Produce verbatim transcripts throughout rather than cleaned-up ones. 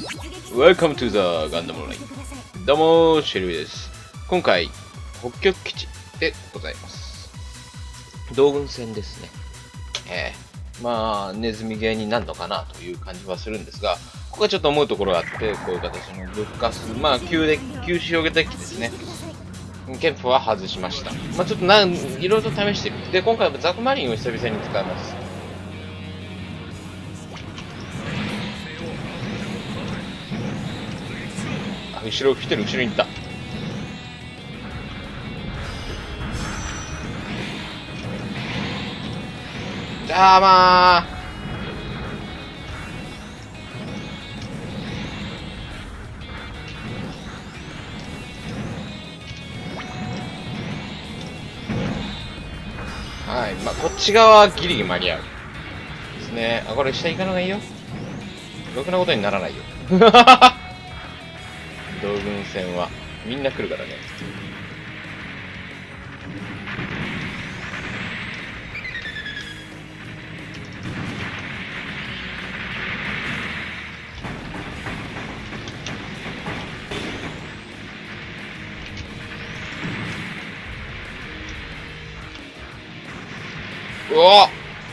Welcome to the Gundam Line。どうも、シェルウィです。今回、北極基地でございます。同軍戦ですね。えー、まあ、ネズミゲーになるのかなという感じはするんですが、ここはちょっと思うところがあって、こういう形のぶっかす、まあ、旧で、旧仕様デッキですね。ケンプは外しました。まあ、ちょっとなん、いろいろと試してる。で、今回はザクマリンを久々に使います。後ろ来てる、後ろに行った。じゃあまあはい、まあこっち側はギリギリ間に合うですね。あ、これ下行かない方がいいよ。ろくなことにならないよ。同軍戦はみんな来るからね。うお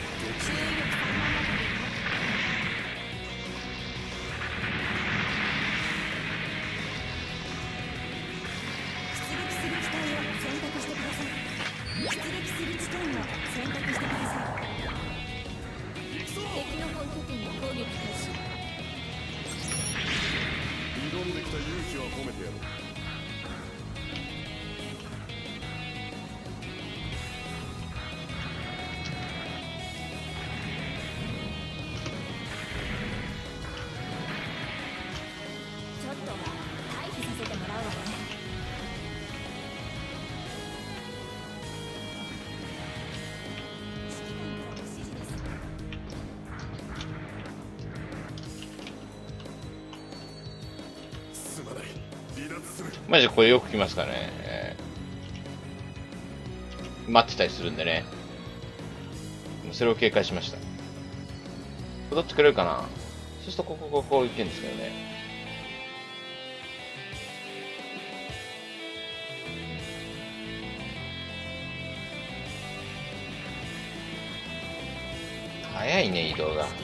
マジでこれよく来ますからね、えー、待ってたりするんでね。それを警戒しました。どっちくれるかな。そうするとここここ行けるんですけどね。早いね、移動が。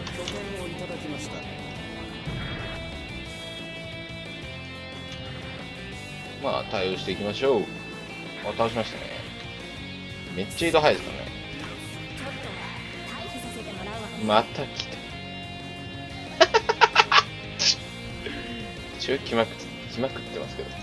まあ対応していきましょう。あ、倒しましたね。めっちゃ移動早いですからね。また来た。中来まく来まくってますけど。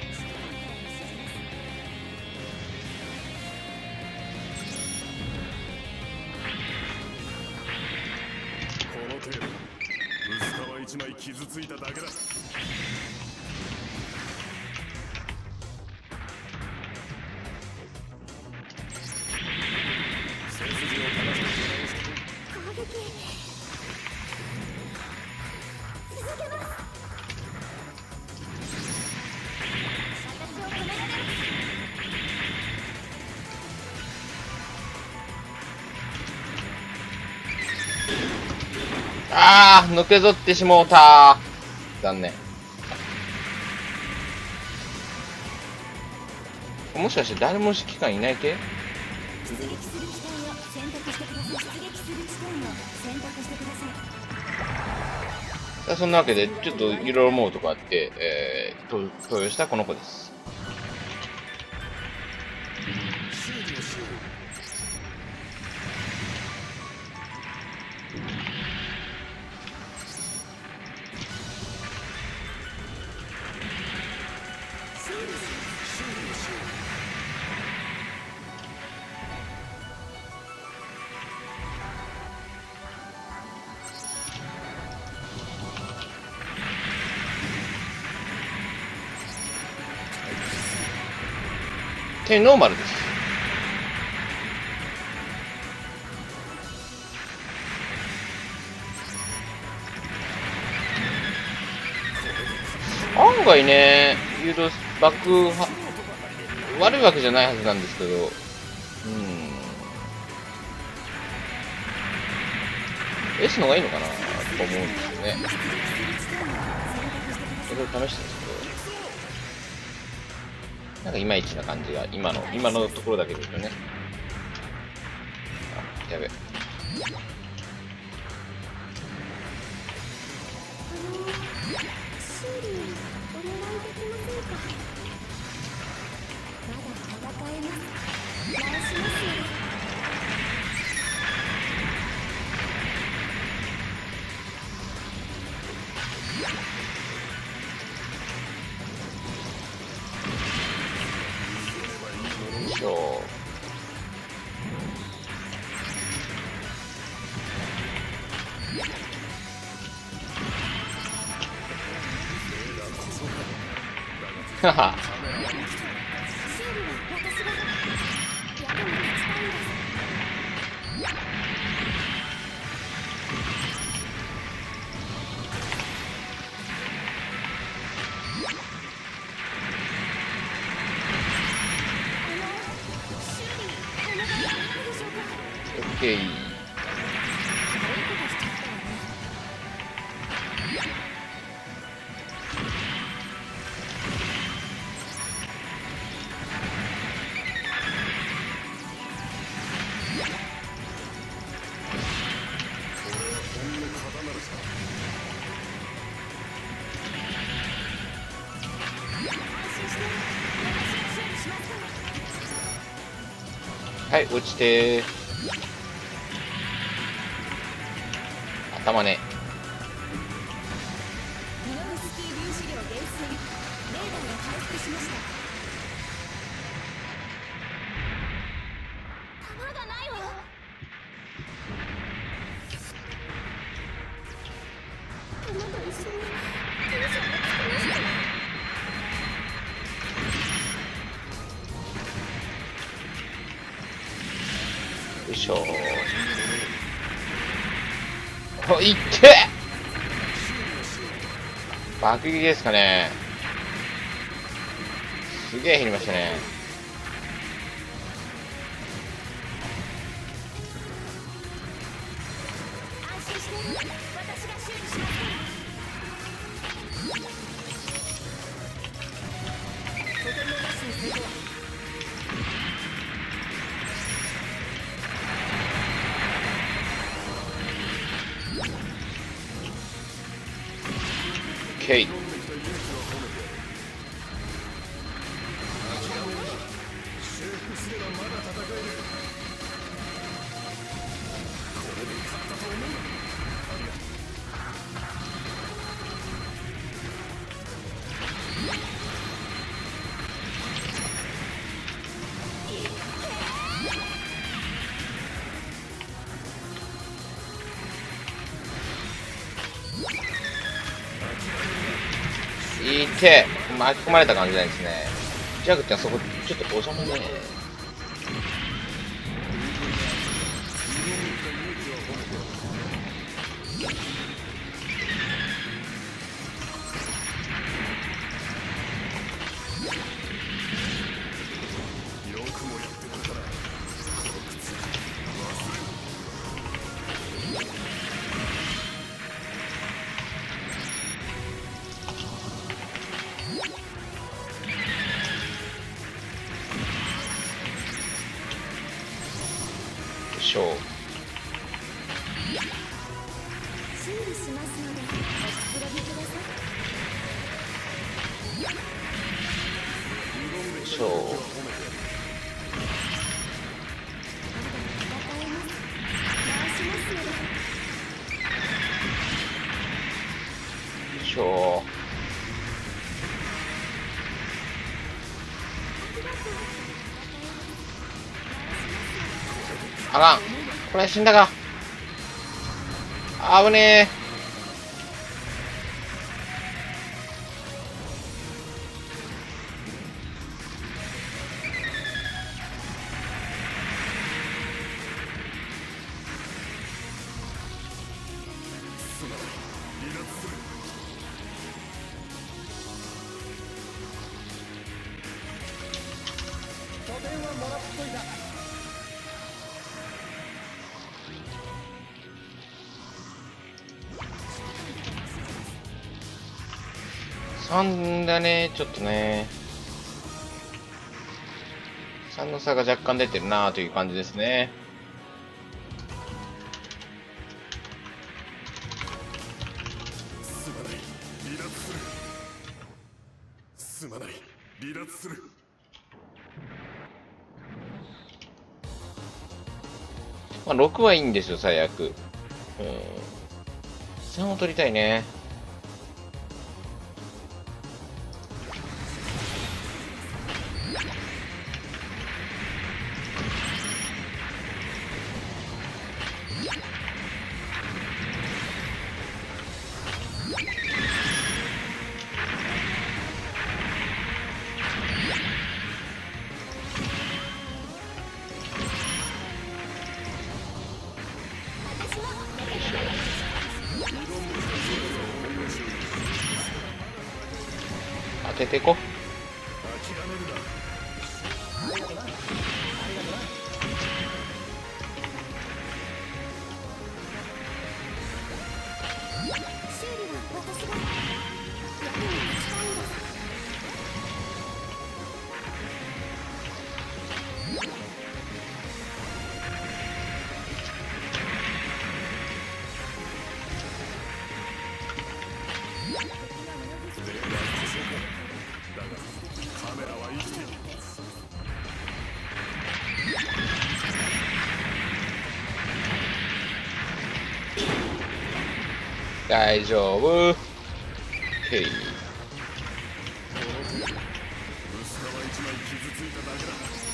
この程度、薄皮一枚傷ついただけだ。 あー、のけぞってしもうたー。残念。もしかして誰も指揮官いない系？さあ、そんなわけでちょっといろいろ思うとこあって、えー、投与したこの子です。ノーマルです。案外ね、誘導爆破悪いわけじゃないはずなんですけど、うん、S の方がいいのかなと思うんですよ。 ね。いろいろ試してるんですけど、なんかいまいちな感じが、今の、今のところだけで言うとね。あ、やべ。はは。オッケー。はい、落ちてー。頭ね。 ミノフスキー粒子量減衰。レーダーが回復しました。弾がないわ。弾と一緒にテンションがつきました。 よいしょー。おいって爆撃ですかね。すげえ減りましたね。 安心して、私が修理しますから。とてもなしにするわ。 オッケー。いて巻き込まれた感じなんですね。ジャグってそこちょっとお邪魔ね。しょう。 修理しますのでおくつろぎください。 しょう。 戦えます。回しますので。 しょう。あかん。これ死んだか。あぶねえ。 拠点はもらっといた。 さんだね、ちょっとね。さんの差が若干出てるなという感じですね。 すまない離脱するすまない離脱するまあ、ろくはいいんですよ、最悪。うん。さんを取りたいね。当てていこう。 諦めるな修理は私が役に立ちたいんです。 だがカメラは生きている大丈夫。へい。 薄皮一枚傷ついただけだ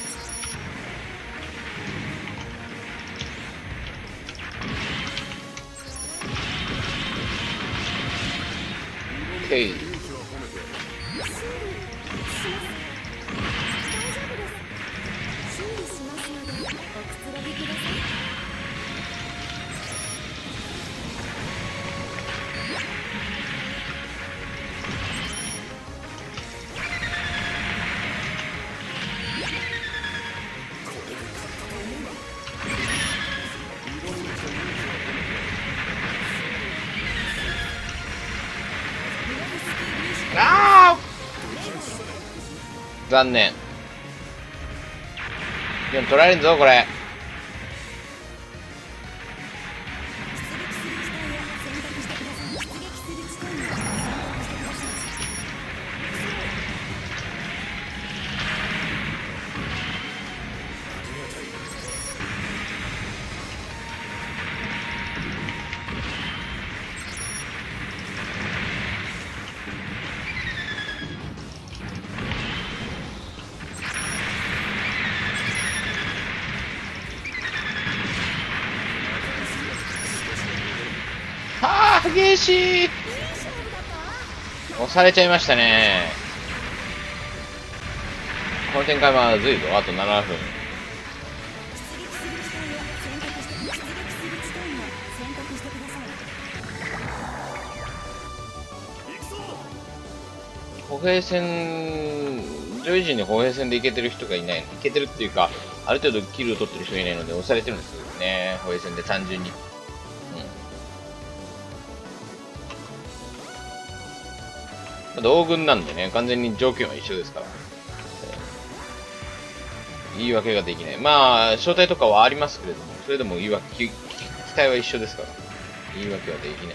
へい。 勇気は褒めて修理します。大丈夫です。修理しますのでおくつろぎください。 ああ残念。でも取られんぞこれ。ああ激しい。押されちゃいましたね。この展開まずいぞ。あとななふん。 出撃する地帯を選択して出撃する地点を選択してください。 行くぞ歩兵戦、上位陣に歩兵戦でいけてる人がいない。いけてるっていうか、ある程度キルを取ってる人がいないので押されてるんですよね。歩兵戦で単純に。うん。同軍なんでね、完全に条件は一緒ですから。言い訳ができない。まあ、招待とかはありますけれども、それでも言い訳、期待は一緒ですから。言い訳はできない。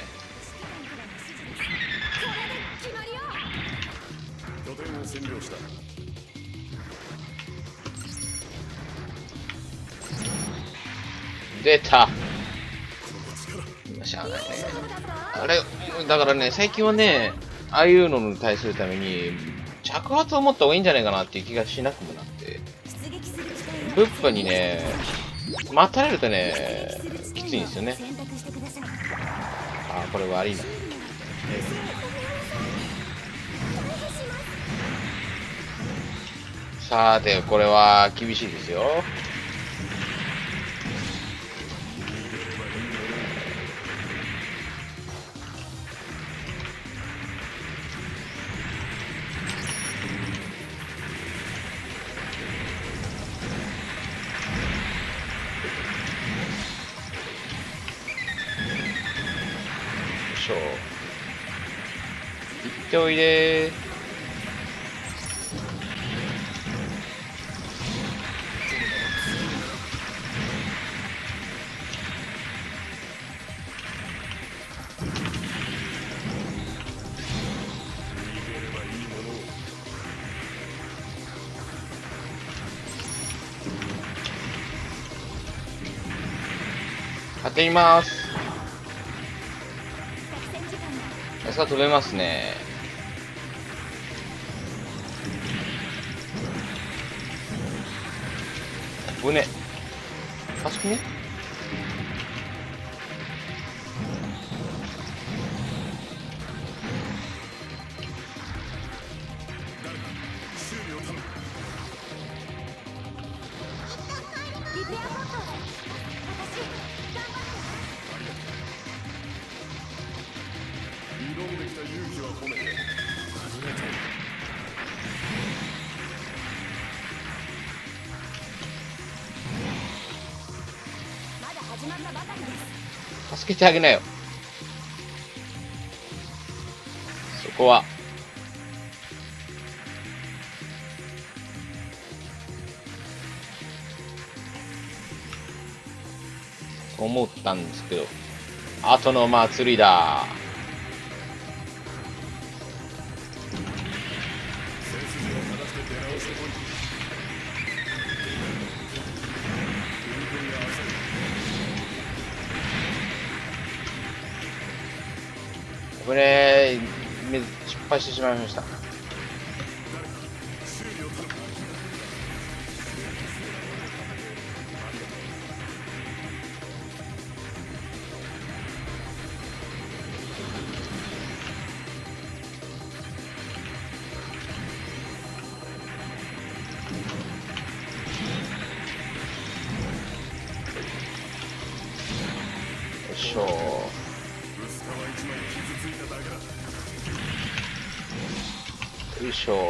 決まりよ。 拠点を占領した出た。 この力しゃあないね。あれ、だからね、最近はね、ああいうのに対するために、着発を持った方がいいんじゃないかなっていう気がしなくもなって。 出撃する地帯をブッパにね、待たれるとね、きついんですよね。 選択してください。 あー、これ悪いな。さて、これは厳しいですよ。よいしょ。 っておいで。当てます。さすが飛べますね。ぶね。あそこね。 リペアボット私頑張るわ。 挑んできた勇気は褒めてありがとう。 まだ始まったばかりです。 助けてあげなよ。そこは。と思ったんですけど、後の祭りだ。 背筋を正して出直してこい。踏み込みが浅い。 これめ失敗してしまいました。 修理を頼む。 よいしょ。 薄皮一枚傷ついただけだ。 よいしょ。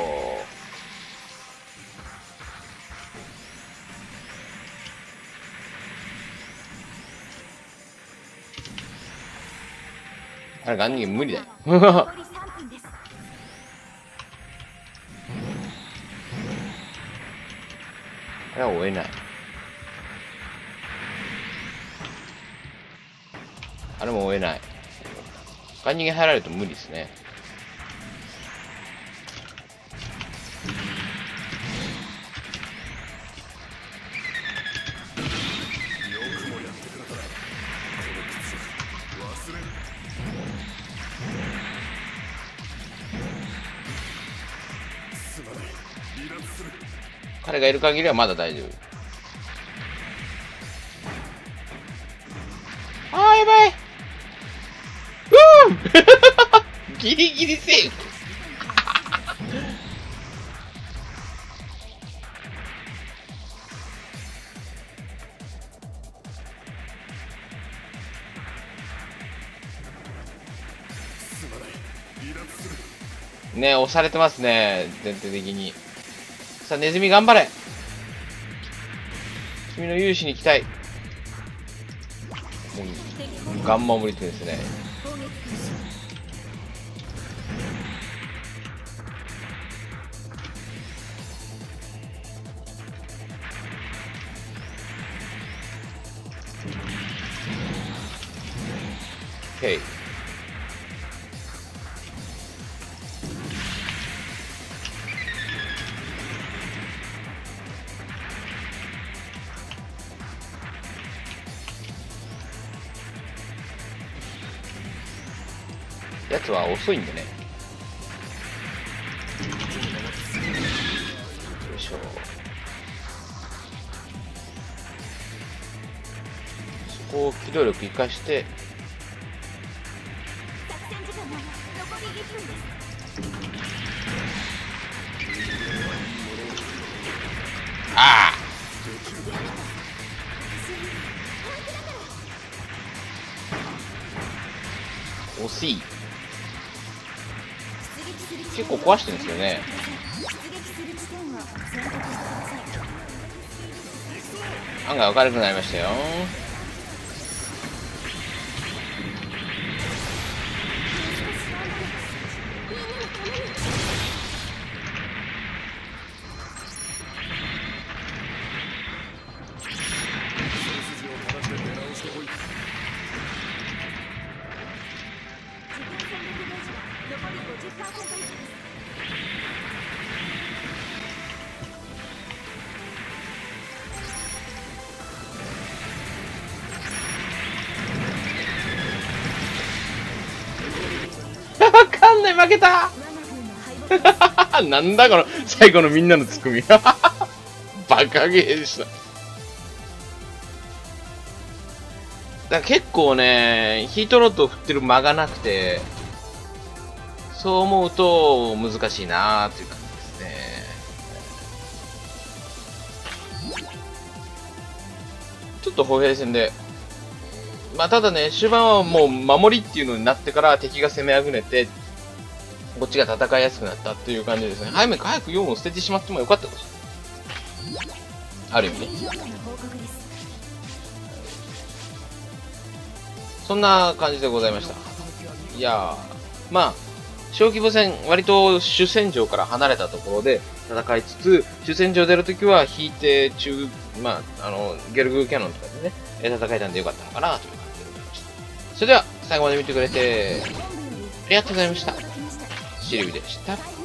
あれ、ガンニ無理だよ。 残りさんぷんです。 あれは追えない。あれも追えない。ガンニに入られると無理ですね。 よくもやってくれたな。この屈辱忘れん。すまない。離脱する。 彼がいる限りはまだ大丈夫。あー、やばい。うーギリギリセーフ。 すまない。離脱する。 ね、押されてますね、全体的に。さあ、ネズミ頑張れ。君の勇姿に期待。もうガンマ無理ってですね。 攻撃開始。 オッケー。やつは遅いんでね。よいしょ。そこを機動力生かして。 作戦時間は残りいっぷんです。 ああ、惜しい。結構壊してるんですよね。 出撃する地点を選択してください。 案外明るくなりましたよ。 うわ残り ごじゅっパーセント 以下です。 わかんない、負けた。 我が軍の敗北です。 なんだこの最後のみんなのツッコミ。バカゲーでした。だから結構ね、ヒートロッドを振ってる間がなくて、そう思うと難しいなーっていう感じですね。ちょっと歩兵戦で。まあただね、終盤はもう守りっていうのになってから敵が攻めあぐねて、こっちが戦いやすくなったっていう感じですね。早く早くよんを捨ててしまってもよかったかもしれない。ある意味ね。 評価の報告です。 そんな感じでございました。いやー、まあ、小規模戦、割と主戦場から離れたところで戦いつつ、主戦場出るときは引いて中、まあ、あの、ゲルグーキャノンとかでね、戦えたんでよかったのかなという感じでございました。それでは、最後まで見てくれて、ありがとうございました。シルビでした。